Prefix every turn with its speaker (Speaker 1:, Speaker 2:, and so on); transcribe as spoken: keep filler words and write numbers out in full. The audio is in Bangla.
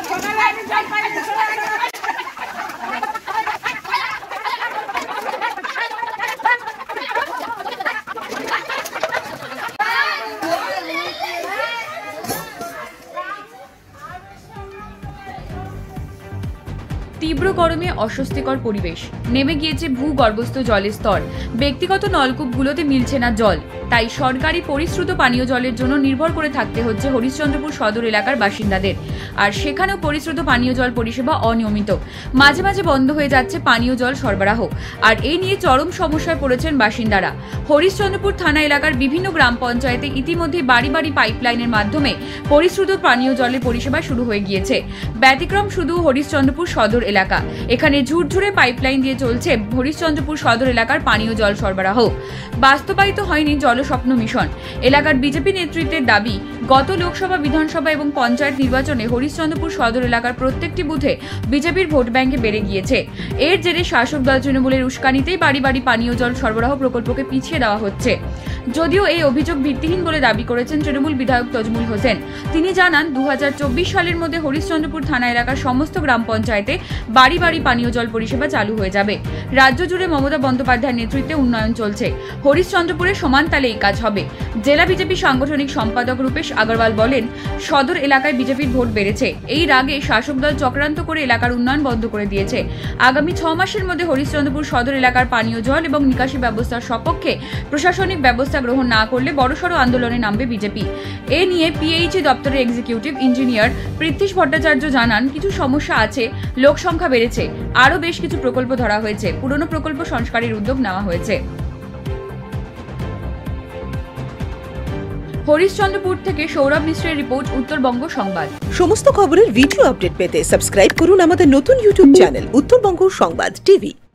Speaker 1: তীব্র গরমে অস্বস্তিকর পরিবেশ, নেমে গিয়েছে ভূগর্ভস্থ জলের স্তর, ব্যক্তিগত নলকূপগুলোতে মিলছে না জল, তাই সরকারি পরিশ্রুত পানীয় জলের জন্য নির্ভর করে থাকতে হচ্ছে হরিশ্চন্দ্রপুর সদর এলাকার বাসিন্দাদের। আর সেখানেও পরিশ্রুত পানীয় জল পরিষেবা অনিয়মিত, মাঝে মাঝে বন্ধ হয়ে যাচ্ছে পানীয় জল সরবরাহ। আর এই নিয়ে চরম সমস্যায় পড়েছেন বাসিন্দারা। হরিশ্চন্দ্রপুর থানা এলাকার বিভিন্ন গ্রাম পঞ্চায়েতে ইতিমধ্যে বাড়ি বাড়ি পাইপলাইনের মাধ্যমে পরিশ্রুত পানীয় জলের পরিষেবা শুরু হয়ে গিয়েছে। ব্যতিক্রম শুধু হরিশ্চন্দ্রপুর সদর এলাকা, এখানে ঝুরঝুরে পাইপলাইন দিয়ে চলছে হরিশ্চন্দ্রপুর সদর এলাকার পানীয় জল সরবরাহ। বাস্তবায়িত হয়নি জলস্বপ্ন মিশন। এলাকার বিজেপি নেতৃত্বের দাবি, গত লোকসভা, বিধানসভা এবং পঞ্চায়েত নির্বাচনে হরিশ্চন্দ্রপুর সদর এলাকার প্রত্যেকটি বুথে বিজেপির ভোট ব্যাংকে বেড়ে গিয়েছে। এর জেরে শাসক দল তৃণমূলের উস্কানিতেই বাড়ি বাড়ি পানীয় জল সরবরাহ প্রকল্পকে পিছিয়ে দেওয়া হচ্ছে। যদিও এই অভিযোগ ভিত্তিহীন বলে দাবি করেছেন তৃণমূল বিধায়ক তজমুল হোসেন। তিনি জানান, দু হাজার চব্বিশ সালের মধ্যে হরিশ্চন্দ্রপুর থানা এলাকার সমস্ত গ্রাম পঞ্চায়েতে বাড়ি বাড়ি পানীয় জল পরিষেবা চালু হয়ে যাবে। রাজ্য জুড়ে মমতা বন্দ্যোপাধ্যায়ের নেতৃত্বে উন্নয়ন চলছে, হরিশ্চন্দ্রপুরে সমান তালে এই কাজ হবে। জেলা বিজেপি সাংগঠনিক সম্পাদক রূপেশ আগরওয়াল বলেন, সদর এলাকায় বিজেপির ভোট বেড়েছে। এই রাগে শাসক দল চক্রান্ত করে এলাকার উন্নয়ন বন্ধ করে দিয়েছে। আগামী ছ মাসের মধ্যে হরিশ্চন্দ্রপুর সদর এলাকার পানীয় জল এবং নিকাশি ব্যবস্থার সপক্ষে প্রশাসনিক ব্যবস্থা গ্রহণ না করলে বড়সড় আন্দোলনে নামবে বিজেপি। এ নিয়ে পিএইচই দপ্তরের এক্সিকিউটিভ ইঞ্জিনিয়ার পৃথ্বীশ ভট্টাচার্য জানান, কিছু সমস্যা আছে, লোক সংখ্যা বেড়েছে, আরও বেশ কিছু প্রকল্প ধরা হয়েছে, পুরনো প্রকল্প সংস্কারের উদ্যোগ নেওয়া হয়েছে। হরিশ্চন্দ্রপুর থেকে সৌরভ মিশ্রের রিপোর্ট, উত্তরবঙ্গ সংবাদ।
Speaker 2: সমস্ত খবরের ভিডিও আপডেট পেতে সাবস্ক্রাইব করুন আমাদের নতুন ইউটিউব চ্যানেল উত্তরবঙ্গ সংবাদ টিভি।